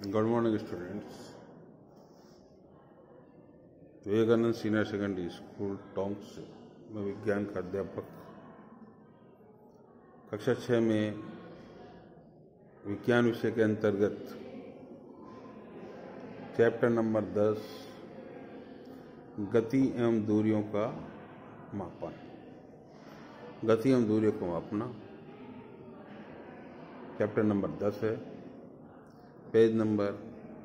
Good morning students. Vivekanand senior secondary school Tonk में विज्ञान का अध्यापक कक्षा 6 में विज्ञान विषय के अंतर्गत चैप्टर नंबर 10 गति एवं दूरियों का मापन। गति एवं दूरियों को मापना चैप्टर नंबर 10 है, पेज नंबर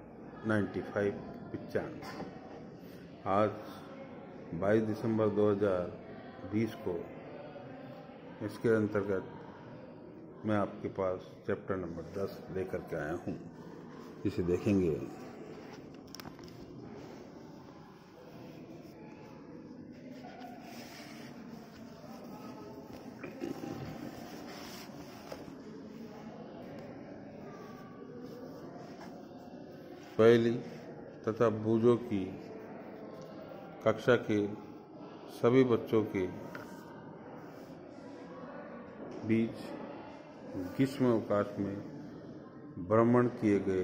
95। आज 22 दिसंबर 2020 को इसके अंतर्गत मैं आपके पास चैप्टर नंबर 10 लेकर के आया हूँ, जिसे देखेंगे। पहली तथा बूझो की कक्षा के सभी बच्चों के बीच ग्रीष्म अवकाश में भ्रमण किए गए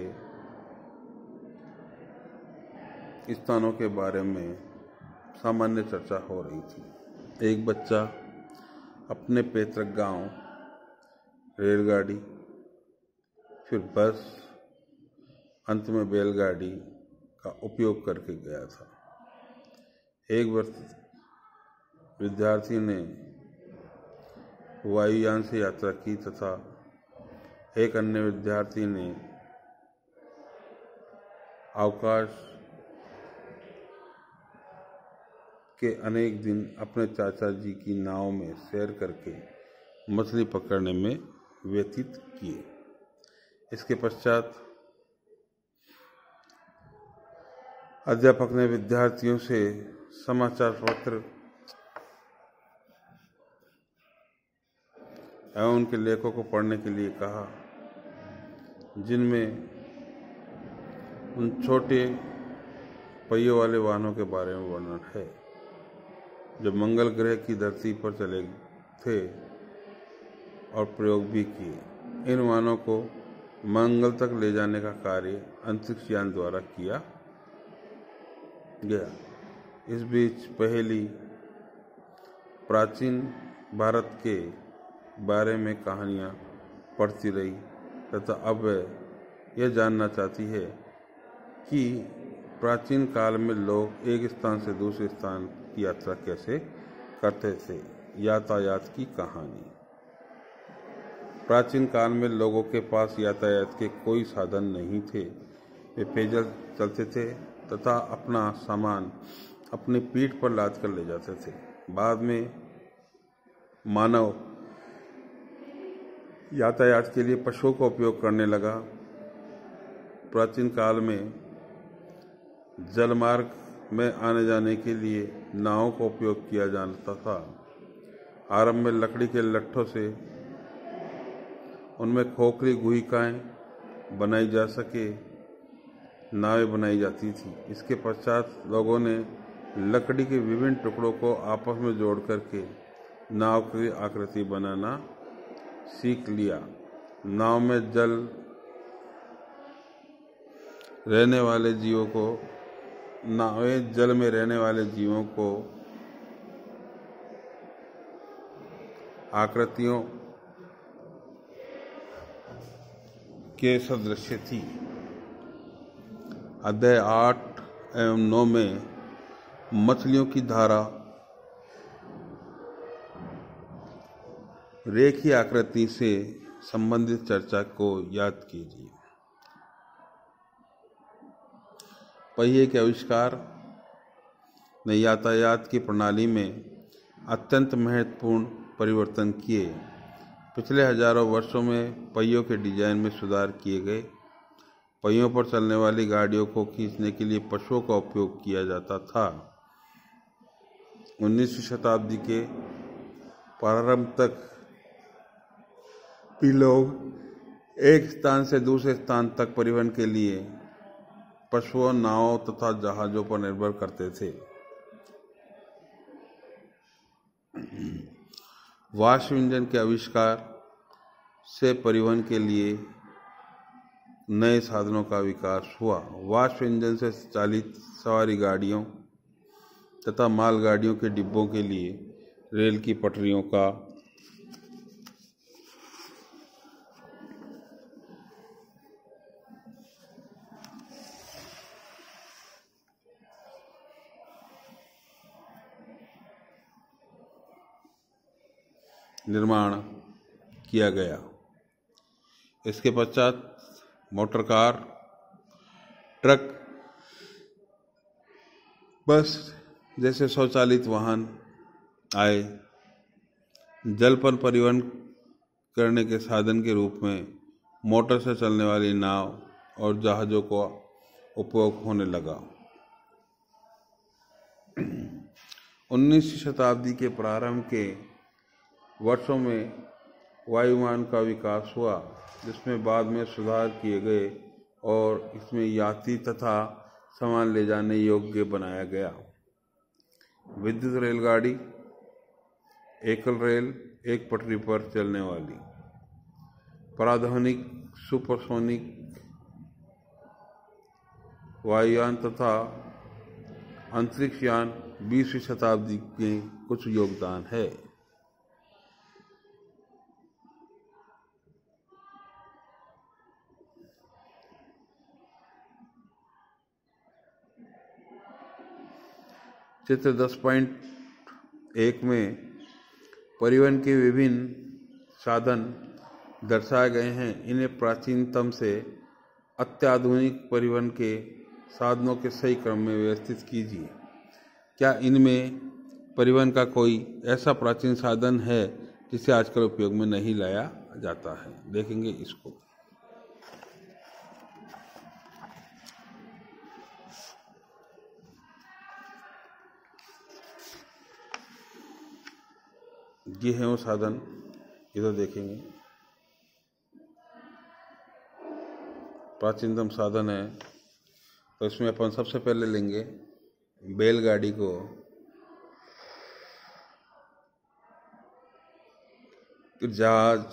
स्थानों के बारे में सामान्य चर्चा हो रही थी। एक बच्चा अपने पैतृक गांव, रेलगाड़ी, फिर बस, अंत में बैलगाड़ी का उपयोग करके गया था। एक विद्यार्थी ने वायुयान से यात्रा की तथा एक अन्य विद्यार्थी ने अवकाश के अनेक दिन अपने चाचा जी की नाव में सैर करके मछली पकड़ने में व्यतीत किए। इसके पश्चात अध्यापक ने विद्यार्थियों से समाचार पत्र एवं उनके लेखों को पढ़ने के लिए कहा, जिनमें उन छोटे पहियों वाले वाहनों के बारे में वर्णन है जो मंगल ग्रह की धरती पर चले थे और प्रयोग भी किए। इन वाहनों को मंगल तक ले जाने का कार्य अंतरिक्ष यान द्वारा किया गया। इस बीच पहली प्राचीन भारत के बारे में कहानियाँ पढ़ती रही तथा अब वह यह जानना चाहती है कि प्राचीन काल में लोग एक स्थान से दूसरे स्थान की यात्रा कैसे करते थे। यातायात की कहानी। प्राचीन काल में लोगों के पास यातायात के कोई साधन नहीं थे। वे पैदल चलते थे तथा अपना सामान अपनी पीठ पर लाद कर ले जाते थे। बाद में मानव यातायात के लिए पशुओं का उपयोग करने लगा। प्राचीन काल में जलमार्ग में आने जाने के लिए नावों का उपयोग किया जाता था। आरंभ में लकड़ी के लट्ठों से उनमें खोखली गुहिकाएं बनाई जा सके नावें बनाई जाती थी। इसके पश्चात लोगों ने लकड़ी के विभिन्न टुकड़ों को आपस में जोड़ करके नाव की आकृति बनाना सीख लिया। नाव में जल रहने वाले जीवों को नावें जल में रहने वाले जीवों को आकृतियों के सदृश थी। अध्याय 8 एवं 9 में मछलियों की धारा रेखीय आकृति से संबंधित चर्चा को याद कीजिए। पहिए के आविष्कार ने यातायात की प्रणाली में अत्यंत महत्वपूर्ण परिवर्तन किए। पिछले हजारों वर्षों में पहियों के डिजाइन में सुधार किए गए। पहियों पर चलने वाली गाड़ियों को खींचने के लिए पशुओं का उपयोग किया जाता था। 19वीं शताब्दी के प्रारंभ तक भी लोग एक स्थान से दूसरे स्थान तक परिवहन के लिए पशुओं, नावों तथा जहाजों पर निर्भर करते थे। वाष्प इंजन के आविष्कार से परिवहन के लिए नए साधनों का विकास हुआ। वाष्प इंजन से चालित सवारी गाड़ियों तथा मालगाड़ियों के डिब्बों के लिए रेल की पटरियों का निर्माण किया गया। इसके पश्चात मोटर कार, ट्रक, बस जैसे स्वचालित वाहन आए। जल पर परिवहन करने के साधन के रूप में मोटर से चलने वाली नाव और जहाज़ों का उपयोग होने लगा। 19वीं शताब्दी के प्रारंभ के वर्षों में वायुयान का विकास हुआ, जिसमें बाद में सुधार किए गए और इसमें यात्री तथा सामान ले जाने योग्य बनाया गया। विद्युत रेलगाड़ी, एकल रेल, एक पटरी पर चलने वाली, पराध्वनिक सुपरसोनिक वायुयान तथा अंतरिक्ष यान 20वीं शताब्दी के कुछ योगदान है। चित्र 10.1 में परिवहन के विभिन्न साधन दर्शाए गए हैं। इन्हें प्राचीनतम से अत्याधुनिक परिवहन के साधनों के सही क्रम में व्यवस्थित कीजिए। क्या इनमें परिवहन का कोई ऐसा प्राचीन साधन है जिसे आजकल उपयोग में नहीं लाया जाता है? देखेंगे इसको। ये है वो साधन, इधर देखेंगे। प्राचीनतम साधन है, तो इसमें अपन सबसे पहले लेंगे बैलगाड़ी को। जहाज,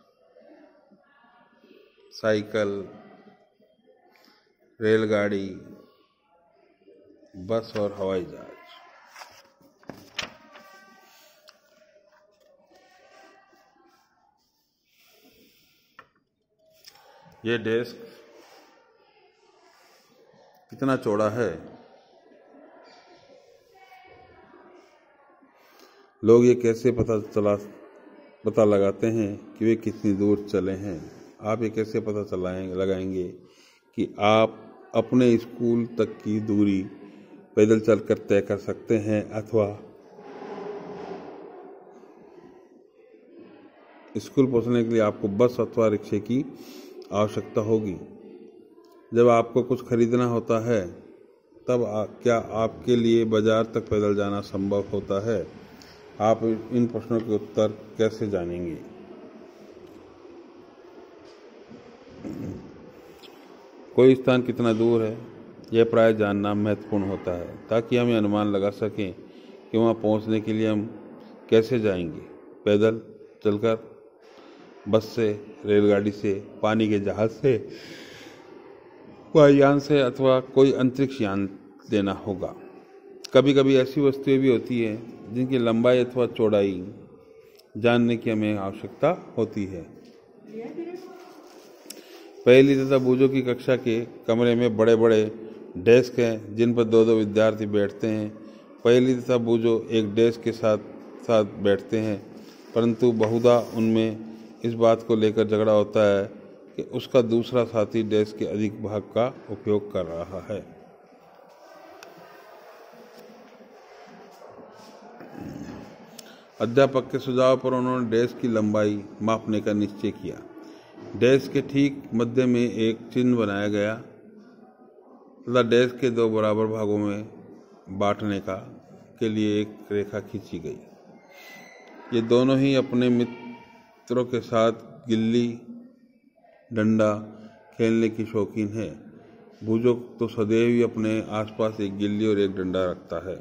साइकिल, रेलगाड़ी, बस और हवाई जहाज। ये डेस्क कितना चौड़ा है? लोग ये कैसे पता लगाते हैं कि वे कितनी दूर चले हैं? आप ये कैसे पता लगाएंगे कि आप अपने स्कूल तक की दूरी पैदल चलकर तय कर सकते हैं अथवा स्कूल पहुंचने के लिए आपको बस अथवा रिक्शे की आवश्यकता होगी? जब आपको कुछ खरीदना होता है तब क्या आपके लिए बाजार तक पैदल जाना संभव होता है? आप इन प्रश्नों के उत्तर कैसे जानेंगे? कोई स्थान कितना दूर है, यह प्राय जानना महत्वपूर्ण होता है ताकि हम अनुमान लगा सकें कि वहाँ पहुँचने के लिए हम कैसे जाएंगे। पैदल चलकर, बस से, रेलगाड़ी से, पानी के जहाज से, वायुयान से अथवा कोई अंतरिक्ष यान देना होगा। कभी कभी ऐसी वस्तुएं भी होती हैं जिनकी लंबाई अथवा चौड़ाई जानने की हमें आवश्यकता होती है। पहली तथा बूझों की कक्षा के कमरे में बड़े बड़े डेस्क हैं जिन पर दो दो विद्यार्थी बैठते हैं। पहली तथा बूझो एक डेस्क के साथ साथ बैठते हैं, परंतु बहुधा उनमें इस बात को लेकर झगड़ा होता है कि उसका दूसरा साथी डेस्क के अधिक भाग का उपयोग कर रहा है। अध्यापक के सुझाव पर उन्होंने डेस्क की लंबाई मापने का निश्चय किया। डेस्क के ठीक मध्य में एक चिन्ह बनाया गया तथा डेस्क के दो बराबर भागों में बांटने के लिए एक रेखा खींची गई। ये दोनों ही अपने मित्रों के साथ गिल्ली डंडा खेलने की शौकीन है। बूझो तो सदैव ही अपने आसपास एक गिल्ली और एक डंडा रखता है।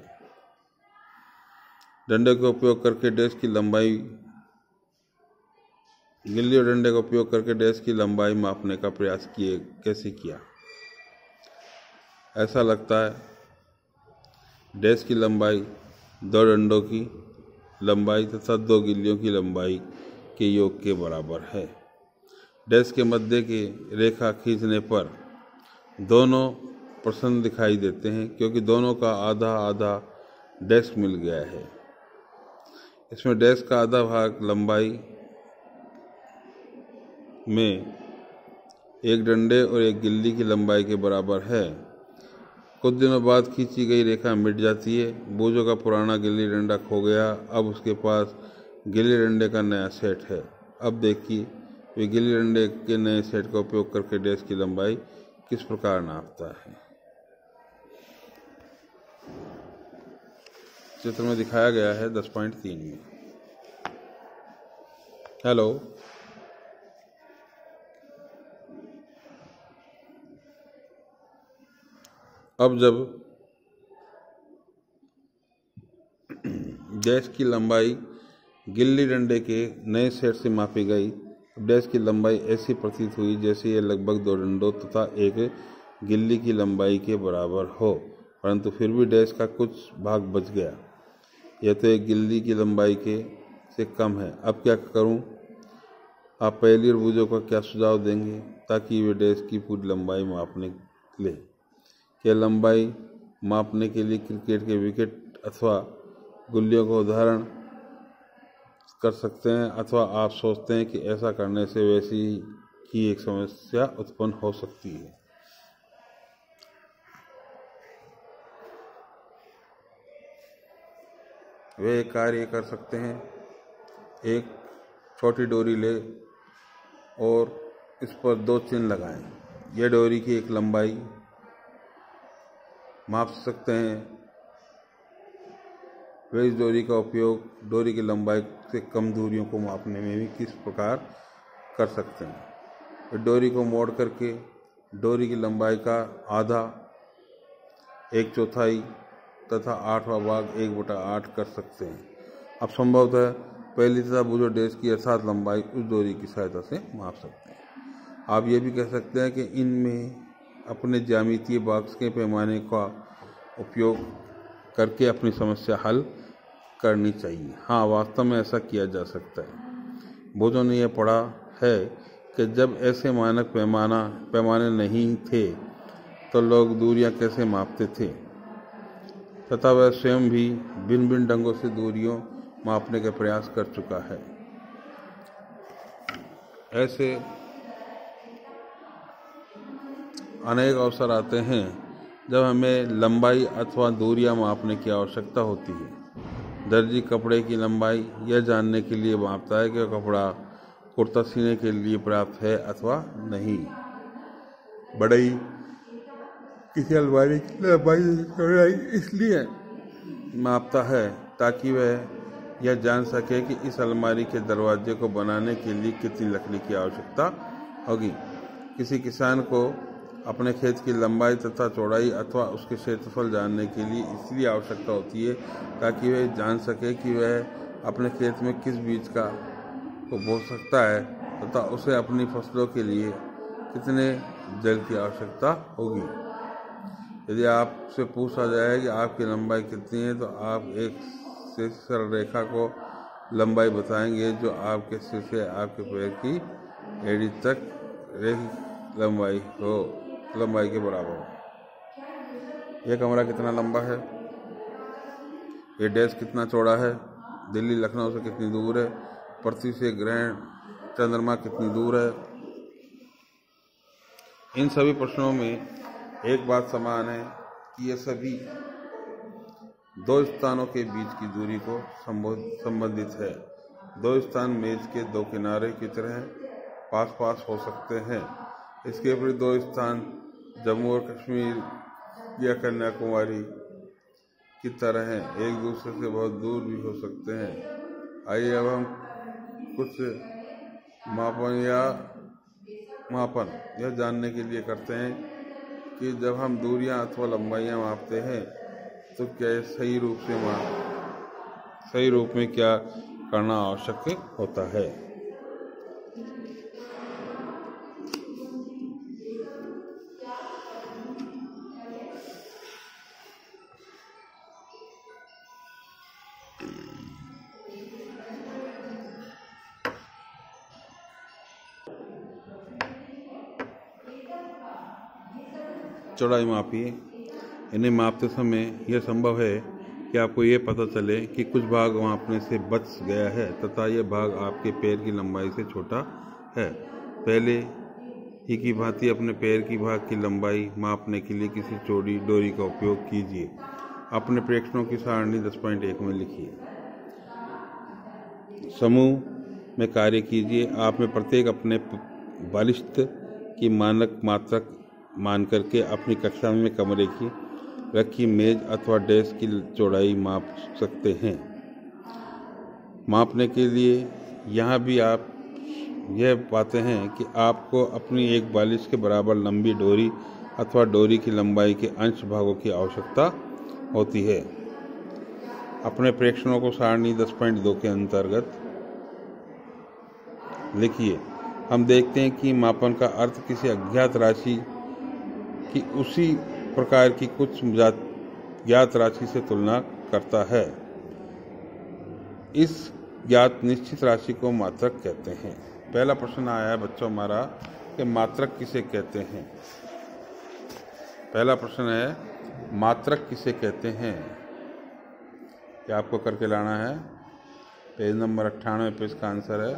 डंडे का उपयोग करके डेस्क की लंबाई गिल्ली और डंडे का उपयोग करके डैश की लंबाई मापने का प्रयास कैसे किया। ऐसा लगता है डैश की लंबाई 2 डंडों की लंबाई तथा 2 गिल्लियों की लंबाई के योग के बराबर है। डैश के मध्य की रेखा खींचने पर दोनों प्रसन्न दिखाई देते हैं क्योंकि दोनों का आधा आधा डैश मिल गया है। इसमें डैश का आधा भाग लंबाई में एक डंडे और एक गिल्ली की लंबाई के बराबर है। कुछ दिनों बाद खींची गई रेखा मिट जाती है। बोझों का पुराना गिल्ली डंडा खो गया। अब उसके पास गिल्ली डंडे का नया सेट है। अब देखिए वे गिल्ली डंडे के नए सेट का उपयोग करके डैश की लंबाई किस प्रकार नापता है। चित्र में दिखाया गया है 10.3 में। हेलो, अब जब डैश की लंबाई गिल्ली डंडे के नए सेट से मापी गई, डैश की लंबाई ऐसी प्रतीत हुई जैसे यह लगभग 2 डंडों तथा एक गिल्ली की लंबाई के बराबर हो, परंतु फिर भी डैश का कुछ भाग बच गया। यह तो एक गिल्ली की लंबाई से कम है। अब क्या करूं? आप पहली और बूझों का क्या सुझाव देंगे ताकि वे डैश की पूरी लंबाई मापने ले? क्या लंबाई मापने के लिए क्रिकेट के विकेट अथवा गुल्लियों का उदाहरण कर सकते हैं, अथवा आप सोचते हैं कि ऐसा करने से वैसी ही एक समस्या उत्पन्न हो सकती है? वे एक कार्य कर सकते हैं। एक छोटी डोरी ले और इस पर 2 चिन्ह लगाएं। यह डोरी की एक लंबाई माप सकते हैं। वे इस डोरी का उपयोग डोरी की लंबाई से कम दूरियों को मापने में भी किस प्रकार कर सकते हैं। डोरी को मोड़ करके डोरी की लंबाई का आधा, 1/4 तथा 8वां भाग 1/8 कर सकते हैं। अब संभवतः पहली तथा बूझो डैश की यथार्थ लंबाई उस डोरी की सहायता से माप सकते हैं। आप ये भी कह सकते हैं कि इनमें अपने ज्यामितीय बॉक्स के पैमाने का उपयोग करके अपनी समस्या हल करनी चाहिए। हाँ, वास्तव में ऐसा किया जा सकता है। बूझों ने यह पढ़ा है कि जब ऐसे मानक पैमाने नहीं थे तो लोग दूरियां कैसे मापते थे, तथा वह स्वयं भी भिन्न भिन्न ढंगों से दूरियों मापने का प्रयास कर चुका है। ऐसे अनेक अवसर आते हैं जब हमें लंबाई अथवा दूरियां मापने की आवश्यकता होती है। दर्जी कपड़े की लंबाई यह जानने के लिए मापता है कि वह कपड़ा कुर्ता सीने के लिए पर्याप्त है अथवा नहीं। बढ़ई किसी अलमारी की लंबाई इसलिए मापता है ताकि वह यह जान सके कि इस अलमारी के दरवाजे को बनाने के लिए कितनी लकड़ी की आवश्यकता होगी। किसी किसान को अपने खेत की लंबाई तथा चौड़ाई अथवा उसके क्षेत्रफल जानने के लिए इसलिए आवश्यकता होती है ताकि वह जान सके कि वह अपने खेत में किस बीज को बो सकता है तथा उसे अपनी फसलों के लिए कितने जल की आवश्यकता होगी। यदि आपसे पूछा जाए कि आपकी लंबाई कितनी है तो आप एक सरल रेखा को लंबाई बताएंगे जो आपके सिर से आपके पैर की एड़ी तक लंबाई के बराबर हो। यह कमरा कितना लंबा है, यह डेस्क कितना चौड़ा है, दिल्ली लखनऊ से कितनी दूर है, पृथ्वी से ग्रह चंद्रमा कितनी दूर है। इन सभी प्रश्नों में एक बात समान है कि ये सभी 2 स्थानों के बीच की दूरी को संबंधित है। 2 स्थान मेज के 2 किनारे की तरह पास पास हो सकते हैं। इसके विपरीत 2 स्थान जम्मू और कश्मीर या कन्याकुमारी की तरह हैं, एक दूसरे से बहुत दूर भी हो सकते हैं। आइए अब हम कुछ मापन यह जानने के लिए करते हैं कि जब हम दूरियां अथवा लंबाइयां मापते हैं तो क्या सही रूप में क्या करना आवश्यक होता है। चौड़ाई मापिए। इन्हें मापते समय यह संभव है कि आपको ये पता चले कि कुछ भाग मापने से बच गया है तथा यह भाग आपके पैर की लंबाई से छोटा है। पहले ही की भांति अपने पैर की भाग की लंबाई मापने के लिए किसी चौड़ी डोरी का उपयोग कीजिए। अपने प्रेक्षणों की सारणी 10.1 में लिखिए। समूह में कार्य कीजिए। आप में प्रत्येक अपने बालिश्त की मानक मात्रक मान करके अपनी कक्षा में कमरे की रखी मेज अथवा डेस्क की चौड़ाई माप सकते हैं। मापने के लिए यहाँ भी आप यह पाते हैं कि आपको अपनी एक बालिश के बराबर लंबी डोरी अथवा डोरी की लंबाई के अंश भागों की आवश्यकता होती है। अपने प्रेक्षणों को सारणी 10.2 के अंतर्गत लिखिए। हम देखते हैं कि मापन का अर्थ किसी अज्ञात राशि की उसी प्रकार की कुछ ज्ञात राशि से तुलना करता है। इस ज्ञात निश्चित राशि को मात्रक कहते हैं। पहला प्रश्न आया है बच्चों हमारा कि मात्रक किसे कहते हैं। पहला प्रश्न है मात्रक किसे कहते हैं। क्या आपको करके लाना है। पेज नंबर 98 पे इसका आंसर है।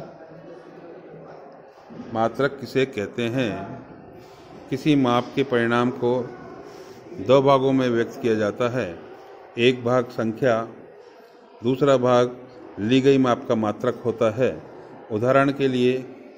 मात्रक किसे कहते हैं। किसी माप के परिणाम को दो भागों में व्यक्त किया जाता है। एक भाग संख्या, दूसरा भाग ली गई माप का मात्रक होता है। उदाहरण के लिए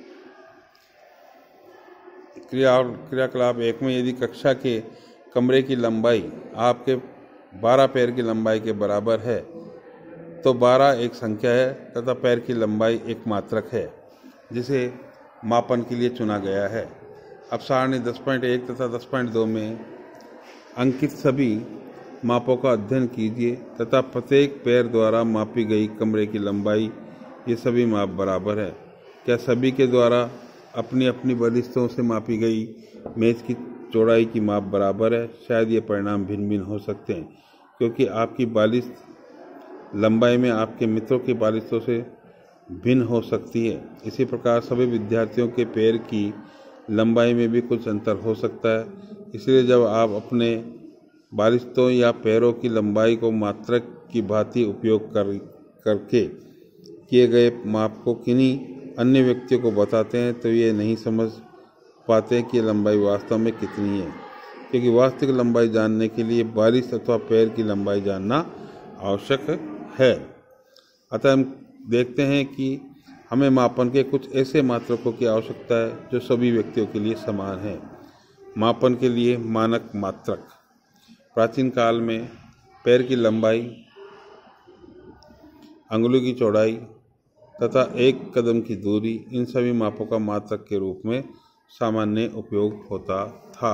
क्रियाकलाप 1 में यदि कक्षा के कमरे की लंबाई आपके 12 पैर की लंबाई के बराबर है तो 12 एक संख्या है तथा पैर की लंबाई एक मात्रक है जिसे मापन के लिए चुना गया है। अब सारणी 10.1 तथा 10.2 में अंकित सभी मापों का अध्ययन कीजिए तथा प्रत्येक पैर द्वारा मापी गई कमरे की लंबाई ये सभी माप बराबर है। क्या सभी के द्वारा अपनी अपनी बलिष्ठों से मापी गई मेज की चौड़ाई की माप बराबर है। शायद ये परिणाम भिन्न भिन्न हो सकते हैं क्योंकि आपकी बालिश लंबाई में आपके मित्रों की बालिशों से भिन्न हो सकती है। इसी प्रकार सभी विद्यार्थियों के पैर की लंबाई में भी कुछ अंतर हो सकता है। इसलिए जब आप अपने बालिशों या पैरों की लंबाई को मात्रक की भांति उपयोग करके किए गए माप को किन्हीं अन्य व्यक्तियों को बताते हैं तो ये नहीं समझ पाते कि लंबाई वास्तव में कितनी है, क्योंकि वास्तविक लंबाई जानने के लिए बालिश अथवा पैर की लंबाई जानना आवश्यक है। अतः हम देखते हैं कि हमें मापन के कुछ ऐसे मात्रकों की आवश्यकता है जो सभी व्यक्तियों के लिए समान है। मापन के लिए मानक मात्रक। प्राचीन काल में पैर की लंबाई, अंगुली की चौड़ाई तथा एक कदम की दूरी इन सभी मापों का मात्रक के रूप में सामान्य उपयोग होता था।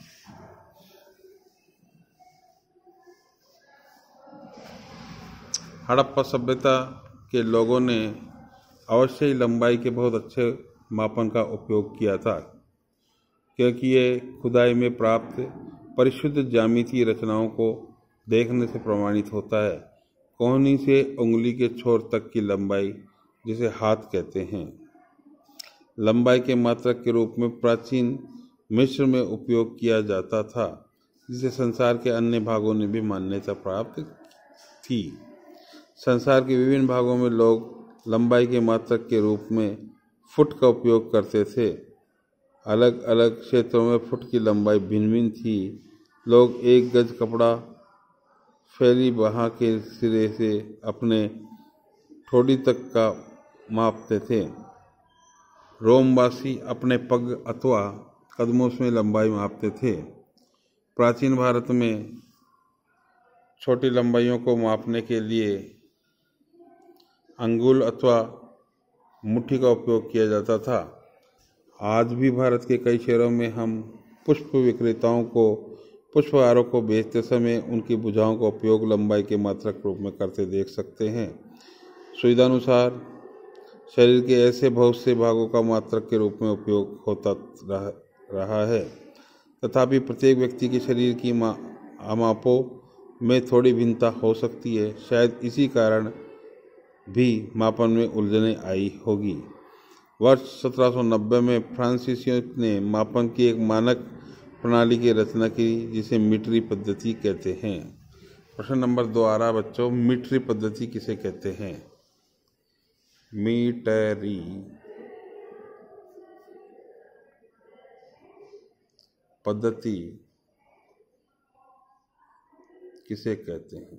हड़प्पा सभ्यता के लोगों ने अवश्य ही लंबाई के बहुत अच्छे मापन का उपयोग किया था, क्योंकि ये खुदाई में प्राप्त परिशुद्ध ज्यामितीय रचनाओं को देखने से प्रमाणित होता है। कोहनी से उंगली के छोर तक की लंबाई, जिसे हाथ कहते हैं, लंबाई के मात्रक के रूप में प्राचीन मिस्र में उपयोग किया जाता था, जिसे संसार के अन्य भागों ने भी मान्यता प्राप्त थी। संसार के विभिन्न भागों में लोग लंबाई के मात्रक के रूप में फुट का उपयोग करते थे। अलग अलग क्षेत्रों में फुट की लंबाई भिन्न भिन्न थी। लोग 1 गज कपड़ा फैली बाह के सिरे से अपने ठोड़ी तक का मापते थे। रोमवासी अपने पग अथवा कदमों में लंबाई मापते थे। प्राचीन भारत में छोटी लंबाइयों को मापने के लिए अंगुल अथवा मुट्ठी का उपयोग किया जाता था। आज भी भारत के कई शहरों में हम पुष्प विक्रेताओं को पुष्पहारों को बेचते समय उनकी भुजाओं का उपयोग लंबाई के मात्रक रूप में करते देख सकते हैं। सुविधानुसार शरीर के ऐसे बहुत से भागों का मात्रक के रूप में उपयोग होता रहा है। तथापि प्रत्येक व्यक्ति के शरीर की मापों में थोड़ी भिन्नता हो सकती है। शायद इसी कारण भी मापन में उलझने आई होगी। वर्ष 1790 में फ्रांसीसियों ने मापन की एक मानक प्रणाली की रचना की जिसे मीटरी पद्धति कहते हैं। प्रश्न नंबर 2 आ रहा है बच्चों, मीटरी पद्धति किसे कहते हैं? मीटरी पद्धति किसे कहते हैं?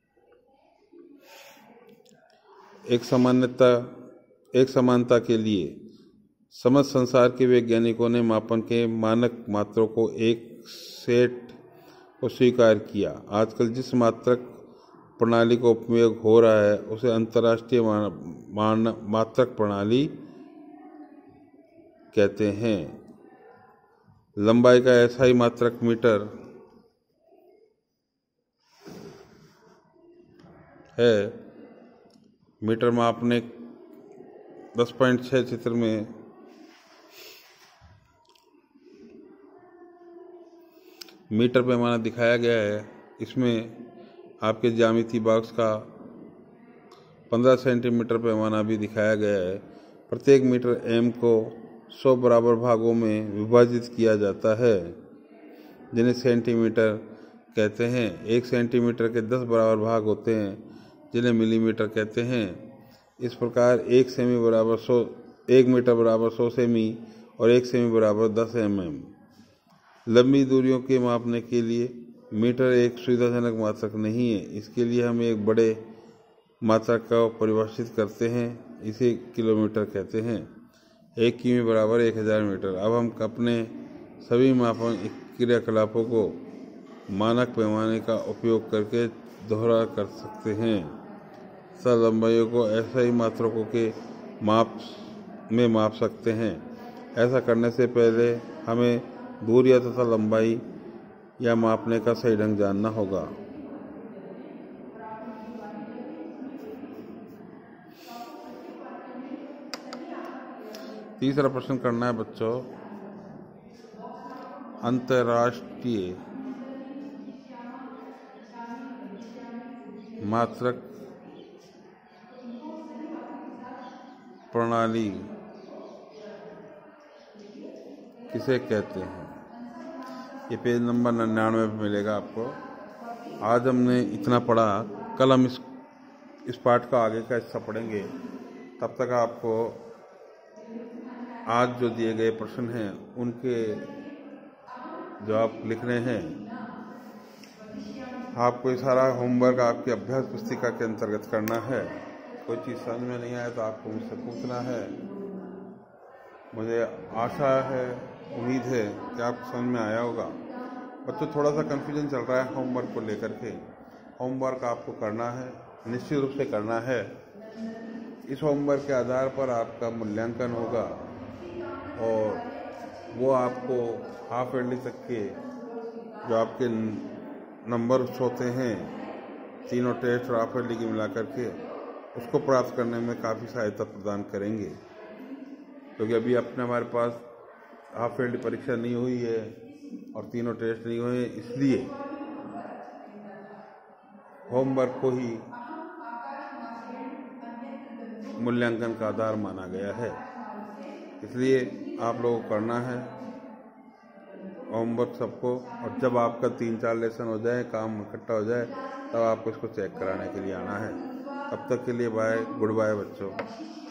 एक समानता के लिए समस्त संसार के वैज्ञानिकों ने मापन के मानक मात्रों को एक सेट को स्वीकार किया। आजकल जिस मात्रक प्रणाली का उपयोग हो रहा है उसे अंतर्राष्ट्रीय मात्रक प्रणाली कहते हैं। लंबाई का ऐसा ही मात्रक मीटर है। मीटर मापने 10.6 चित्र में मीटर पैमाना दिखाया गया है। इसमें आपके ज्यामिति बॉक्स का 15 सेंटीमीटर पैमाना भी दिखाया गया है। प्रत्येक मीटर एम को 100 बराबर भागों में विभाजित किया जाता है जिन्हें सेंटीमीटर कहते हैं। 1 सेंटीमीटर के 10 बराबर भाग होते हैं जिन्हें मिलीमीटर कहते हैं। इस प्रकार 1 मीटर बराबर 100 सेमी और 1 सेमी बराबर 10 mm। लंबी दूरियों के मापने के लिए मीटर एक सुविधाजनक मात्रक नहीं है। इसके लिए हम एक बड़े मात्रक का परिभाषित करते हैं, इसे किलोमीटर कहते हैं। 1 किमी बराबर 1000 मीटर। अब हम अपने सभी मापन क्रियाकलापों को मानक पैमाने का उपयोग करके दोहरा कर सकते हैं तथा लंबाइयों को ऐसा ही मात्रकों के माप सकते हैं। ऐसा करने से पहले हमें दूरियां तथा लंबाई या मापने का सही ढंग जानना होगा। तीसरा प्रश्न करना है बच्चों, अंतर्राष्ट्रीय मात्रक प्रणाली किसे कहते हैं? ये पेज नंबर 99 पे मिलेगा आपको। आज हमने इतना पढ़ा, कल हम इस पाठ का आगे का हिस्सा पढ़ेंगे। तब तक आपको आज जो दिए गए प्रश्न हैं उनके जवाब लिखने हैं। आपको ये सारा होमवर्क आपकी अभ्यास पुस्तिका के अंतर्गत करना है। कोई चीज़ समझ में नहीं आए तो आपको मुझसे पूछना है। मुझे आशा है, उम्मीद है कि आपको समझ में आया होगा। बच्चों थोड़ा सा कन्फ्यूजन चल रहा है होमवर्क को लेकर के। होमवर्क आपको करना है, निश्चित रूप से करना है। इस होमवर्क के आधार पर आपका मूल्यांकन होगा और वो आपको हाफ ईयरली तक के जो आपके नंबर होते हैं, तीनों टेस्ट और हाफ ईयरली की मिला करके, उसको प्राप्त करने में काफ़ी सहायता प्रदान करेंगे। क्योंकि अभी अपने हमारे पास हाफ ईयरली परीक्षा नहीं हुई है और तीनों टेस्ट नहीं हुए, इसलिए होमवर्क को ही मूल्यांकन का आधार माना गया है। इसलिए आप लोगों को करना है होमवर्क सबको, और जब आपका 3-4 लेसन हो जाए, काम इकट्ठा हो जाए, तब आपको इसको चेक कराने के लिए आना है। तब तक के लिए बाय, गुड बाय बच्चों।